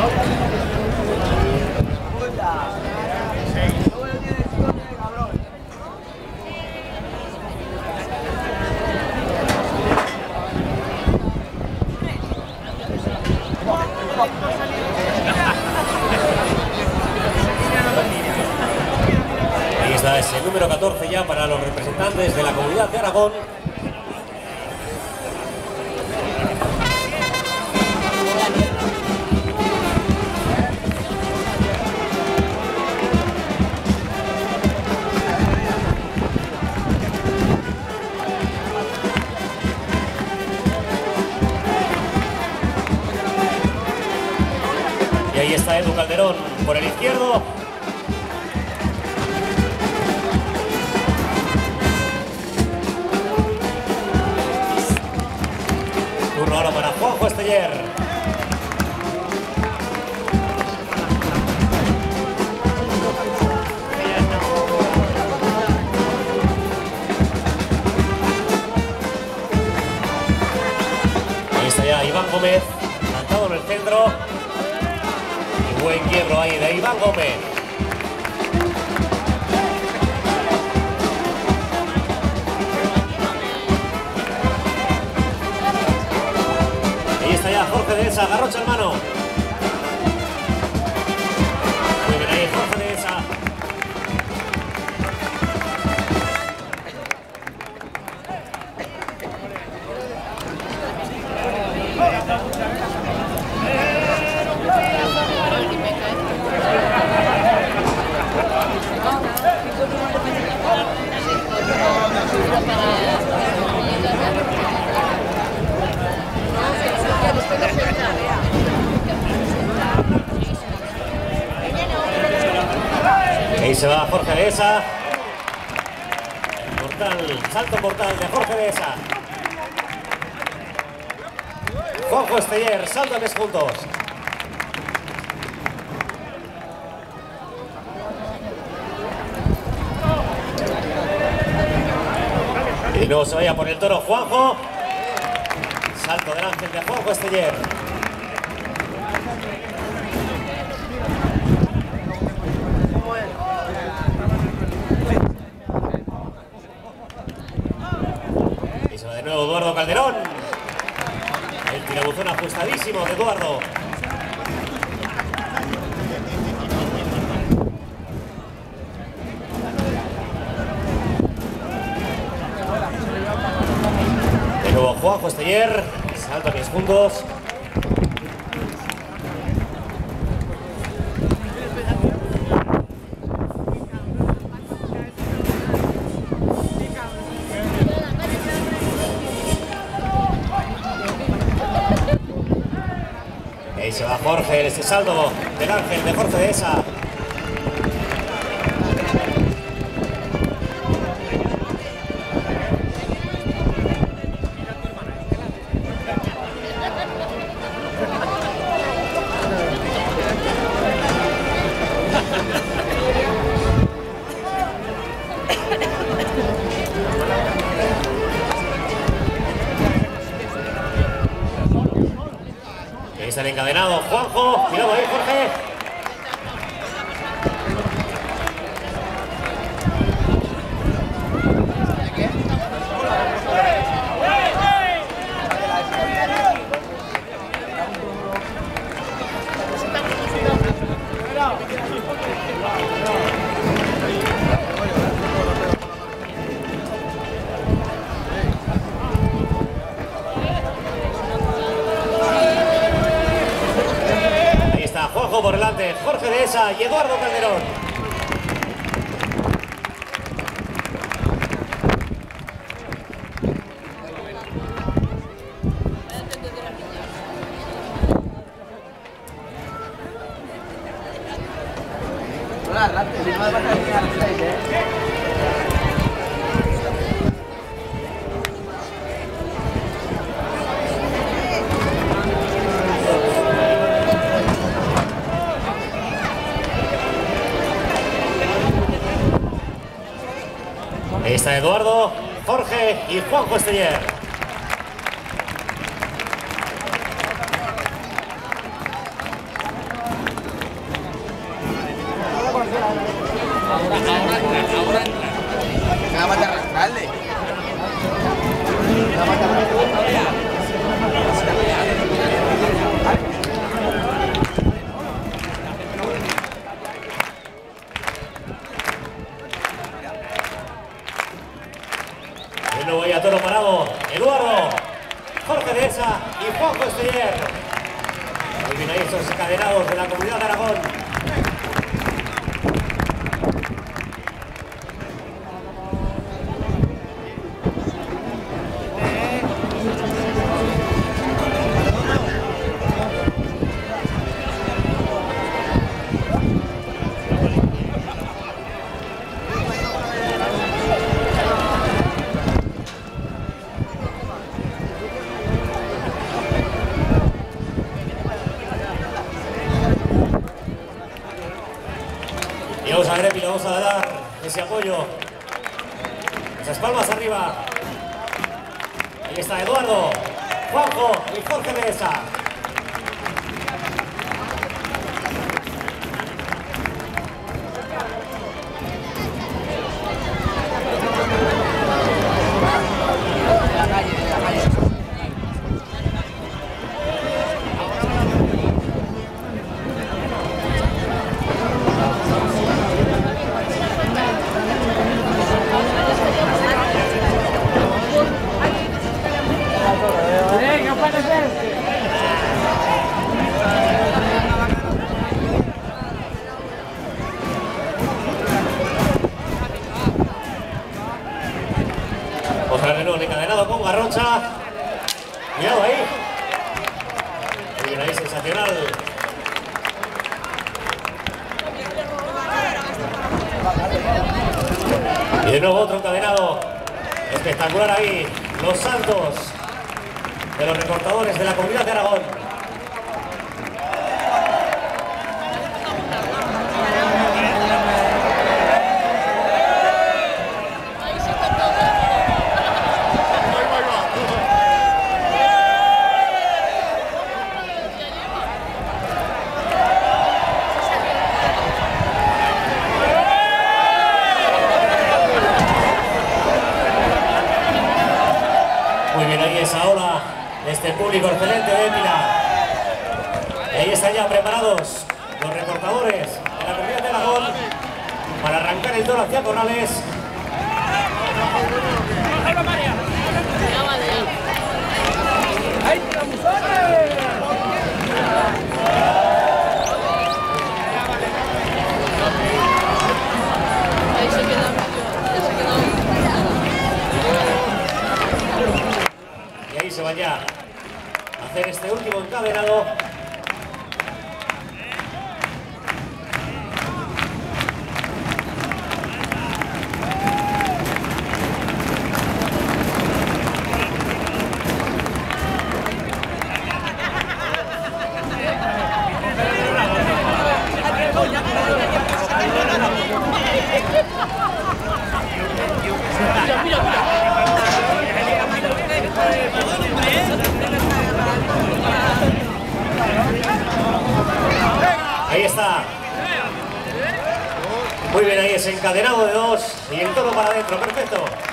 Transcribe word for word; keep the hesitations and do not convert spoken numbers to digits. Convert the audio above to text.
Ahí está ese número catorce ya para los representantes de la Comunidad de Aragón. Y ahí está Edu Calderón por el izquierdo. Turno ahora para Juanjo Esteller. Ahí está ya Iván Gómez, plantado en el centro. Y buen quiebro ahí de Iván Gómez. Ahí está ya Jorge Dehesa, garrocha en mano. Muy bien ahí Jorge Dehesa. Ahí se va Jorge Dehesa. Mortal, salto mortal de Jorge Dehesa. Juanjo Esteller, sáltales juntos. Y de nuevo se vaya por el toro Juanjo. Salto del ángel de Juanjo Esteller. Y se va de nuevo Eduardo Calderón. El tirabuzón ajustadísimo de Eduardo. De nuevo Juanjo Esteller. Salto a pies juntos. Ahí se va Jorge, este salto del ángel de Jorge Dehesa. Ahí está el encadenado Juanjo. Cuidado ahí, Jorge. Juanjo por delante, Jorge Dehesa y Eduardo Calderón. Ahí está Eduardo, Jorge y Juanjo Esteller. estos encadenados de la Comunidad de Aragón. Y vamos a Grepi, le vamos a dar ese apoyo. Esas palmas arriba. Ahí está Eduardo, Juanjo y Jorge Mesa. Otra renón encadenado con Garrocha. Cuidado ahí. Muy bien ahí, sensacional. Y de nuevo otro encadenado. Espectacular ahí. Los Santos de los recortadores de la Comunidad de Aragón. Muy bien, ahí es ahora este público excelente de Épila. Y ahí están ya preparados los recortadores de la Comunidad de Aragón para arrancar el toro hacia Corrales. Y ahí se van ya a hacer este último encadenado. Ahí está. Muy bien, ahí es encadenado de dos y el toro para adentro, perfecto.